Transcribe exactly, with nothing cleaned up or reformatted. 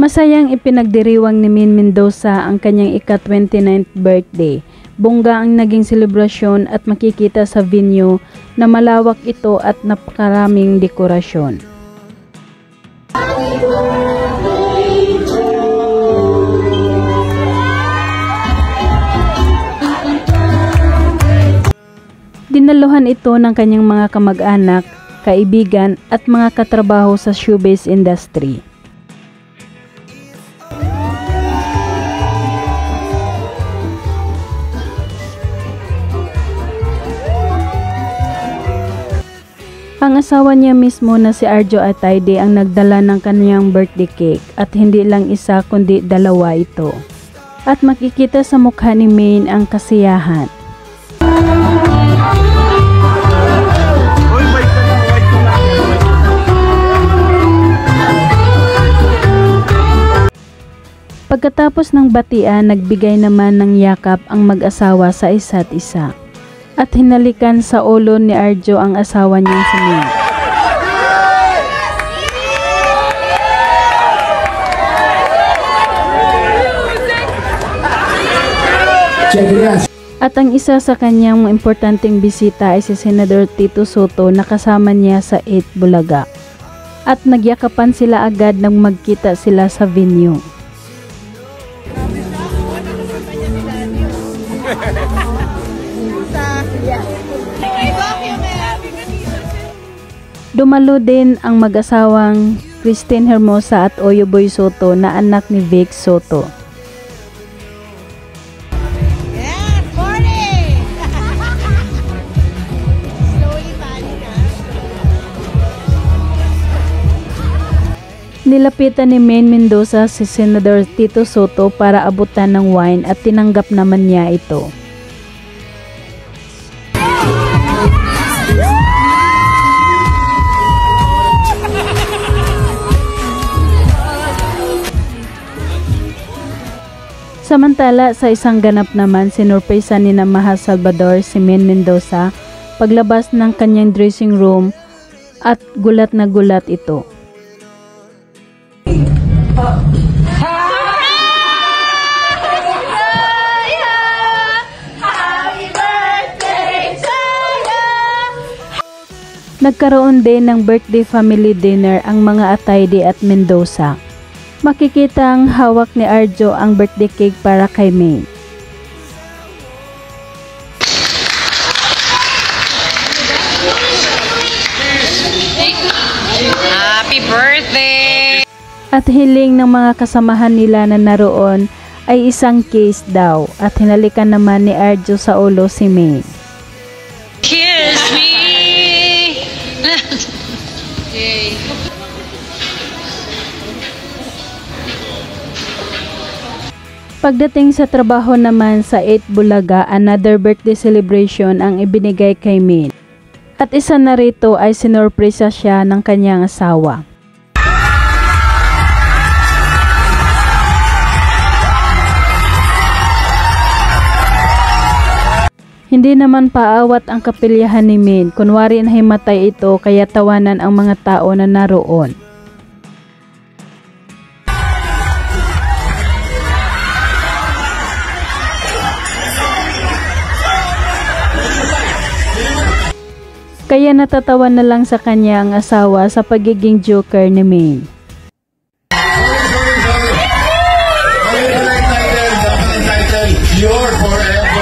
Masayang ipinagdiriwang ni Maine Mendoza ang kanyang ika-twenty-ninth birthday. Bongga ang naging selebrasyon at makikita sa venue na malawak ito at napakaraming dekorasyon. Dinaluhan ito ng kanyang mga kamag-anak, kaibigan at mga katrabaho sa showbiz industry. Ang asawa niya mismo na si Arjo Atayde ang nagdala ng kanyang birthday cake at hindi lang isa kundi dalawa ito. At makikita sa mukha ni Maine ang kasiyahan. Pagkatapos ng batian, nagbigay naman ng yakap ang mag-asawa sa isa't isa. At hinalikan sa ulo ni Arjo ang asawa niyang si Maine. At ang isa sa kanyang importanteng bisita ay si Senador Tito Soto na kasama niya sa eight Bulaga. At nagyakapan sila agad nang magkita sila sa venue. Dumalo din ang mag-asawang Christine Hermosa at Oyo Boy Soto na anak ni Vic Soto. Yes, morning! Slowly falling na. Nilapitan ni Maine Mendoza si Senador Tito Soto para abutan ng wine at tinanggap naman niya ito. Samantala, sa isang ganap naman, sinurpresa ni na Maha Salvador si Maine Mendoza paglabas ng kanyang dressing room at gulat na gulat ito. Nagkaroon din ng birthday family dinner ang mga Atayde at Mendoza. Makikita ang hawak ni Arjo ang birthday cake para kay Maine. Happy birthday! At hiling ng mga kasamahan nila na naroon ay isang case daw at hinalikan naman ni Arjo sa ulo si Maine. Kiss me! Yay! Pagdating sa trabaho naman sa eight Bulaga, another birthday celebration ang ibinigay kay Maine. At isa na rito ay sinurpresa siya ng kanyang asawa. Hindi naman paawat ang kapilyahan ni Maine, kunwari nahimatay ito kaya tawanan ang mga tao na naroon. Kaya natatawa na lang sa kanya ang asawa sa pagiging joker ni Maine. You're forever.